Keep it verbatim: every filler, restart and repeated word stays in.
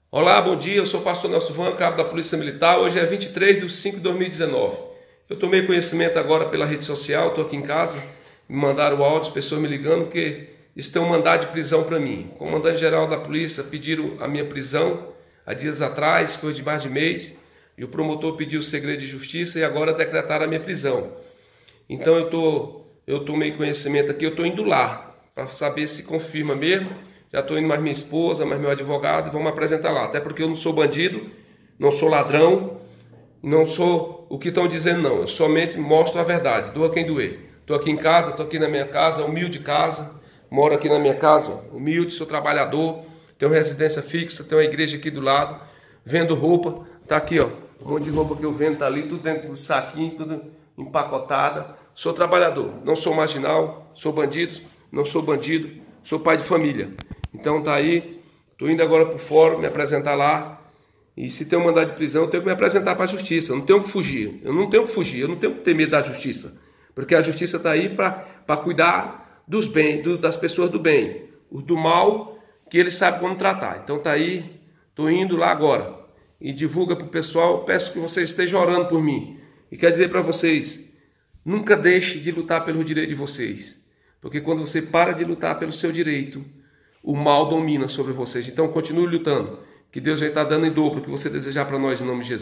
Olá, bom dia, eu sou o pastor Nelson Van, cabo da Polícia Militar. Hoje é vinte e três de cinco de dois mil e dezenove. Eu tomei conhecimento agora pela rede social, estou aqui em casa, me mandaram áudios, pessoas me ligando, porque estão um mandado de prisão para mim. O comandante-geral da polícia pediram a minha prisão há dias atrás, foi de mais de mês, e o promotor pediu o segredo de justiça e agora decretaram a minha prisão. Então eu, tô, eu tomei conhecimento aqui, eu estou indo lá, para saber se confirma mesmo. Já estou indo mais minha esposa, mais meu advogado, e vamos apresentar lá. Até porque eu não sou bandido, não sou ladrão, não sou o que estão dizendo não. Eu somente mostro a verdade, doa quem doer. Estou aqui em casa, estou aqui na minha casa, humilde casa, moro aqui na minha casa, humilde, sou trabalhador, tenho residência fixa, tenho uma igreja aqui do lado, vendo roupa, tá aqui ó, um monte de roupa que eu vendo, tá ali, tudo dentro do saquinho, tudo empacotada. Sou trabalhador, não sou marginal, sou bandido, não sou bandido, sou pai de família. Então tá aí, tô indo agora pro fórum, me apresentar lá. E se tem um mandado de prisão, eu tenho que me apresentar para a justiça. Eu não tenho que fugir. Eu não tenho que fugir, eu não tenho que ter medo da justiça. Porque a justiça tá aí para cuidar dos bens, do, das pessoas do bem. O do mal, que eles sabem como tratar. Então tá aí, tô indo lá agora. E divulga pro pessoal, peço que vocês estejam orando por mim. E quero dizer para vocês, nunca deixe de lutar pelo direito de vocês. Porque quando você para de lutar pelo seu direito, o mal domina sobre vocês. Então continue lutando, que Deus vai estar dando em dobro o que você desejar para nós em nome de Jesus.